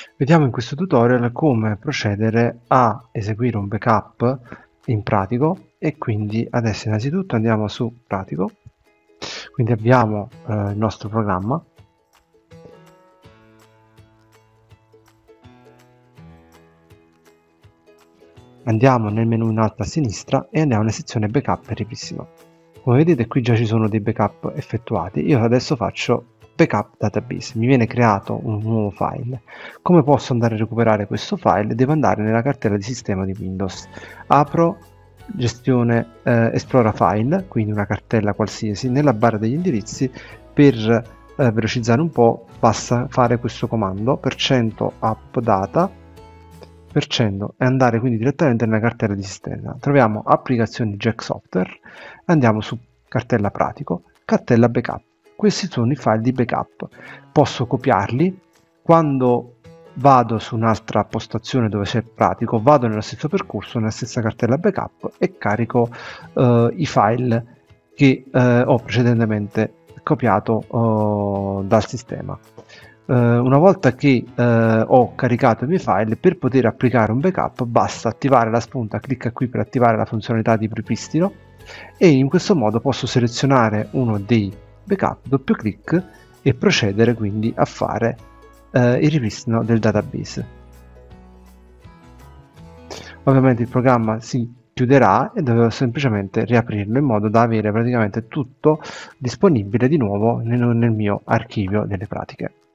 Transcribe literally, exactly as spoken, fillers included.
Vediamo in questo tutorial come procedere a eseguire un backup in Pratico e quindi adesso innanzitutto andiamo su Pratico, quindi avviamo eh, il nostro programma. Andiamo nel menu in alto a sinistra e andiamo nella sezione backup e ripristino. Come vedete qui già ci sono dei backup effettuati, io adesso faccio backup database, mi viene creato un nuovo file. Come posso andare a recuperare questo file? Devo andare nella cartella di sistema di Windows, apro gestione eh, esplora file, quindi una cartella qualsiasi, nella barra degli indirizzi per eh, velocizzare un po' basta fare questo comando per cento appdata per cento e andare quindi direttamente nella cartella di sistema. Troviamo applicazioni Jack Software, andiamo su cartella pratico, cartella backup. Questi sono i file di backup. Posso copiarli quando vado su un'altra postazione dove c'è pratico, vado nello stesso percorso, nella stessa cartella backup e carico eh, i file che eh, ho precedentemente copiato eh, dal sistema. Uh, una volta che uh, ho caricato i miei file, per poter applicare un backup basta attivare la spunta, clicca qui per attivare la funzionalità di ripristino e in questo modo posso selezionare uno dei backup, doppio clic e procedere quindi a fare uh, il ripristino del database. Ovviamente il programma si chiuderà e dovevo semplicemente riaprirlo in modo da avere praticamente tutto disponibile di nuovo nel, nel mio archivio delle pratiche.